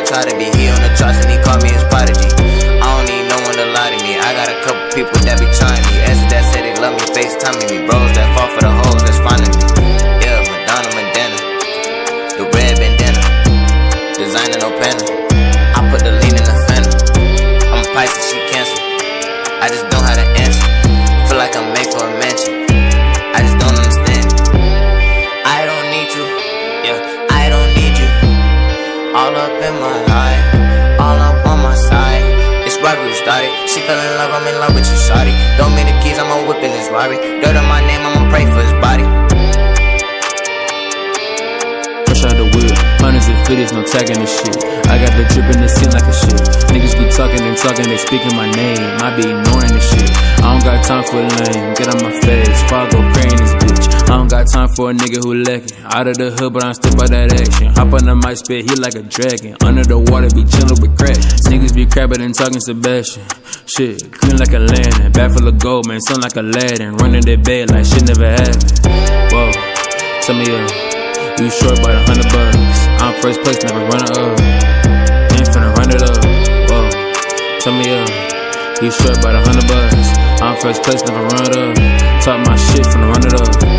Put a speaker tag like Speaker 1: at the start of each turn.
Speaker 1: try to be he on the charts and he called me his prodigy. I don't need no one to lie to me. I got a couple people that be trying me. Asses that say they love me, FaceTiming me. Bros that fall for the hoes that's finding me. Yeah, Madonna, Madonna, the red bandana, designer no penna. I put the lean in the fender. I'm a Pisces, she Cancer. I just don't have to answer. Feel like I'm made for a mansion. I just don't understand. I don't need you. Yeah, I don't need you. All up in my life, all up on my side. It's Robbie who started. She fell in love, I'm in love with you, shawty. Don't mean the keys, I'ma whip in this Robbie. Dirt on my name, I'ma pray for his body.
Speaker 2: Fresh out the whip, hundreds and fifties, no tagging this shit. I got the drip in the scene like a shit. Niggas be talking and talking, they speaking my name. I be ignoring this shit. I don't got time for a lame, get on my face, Fargo praying this bitch. I don't got time for a nigga who lacking. Out of the hood, but I'm still by that action. Hop on the mic, spit, he like a dragon. Under the water, be chillin' with crack. Niggas be crabbing and talking Sebastian. Shit, green like a lantern. Bag full of gold, man, sound like Aladdin. Running their bed like shit never happened. Whoa, tell me you short by $100. I'm first place, never running up. Ain't finna run it up. Whoa, tell me you short by $100. I'm first place, never run it up. Talk my shit, finna run it up.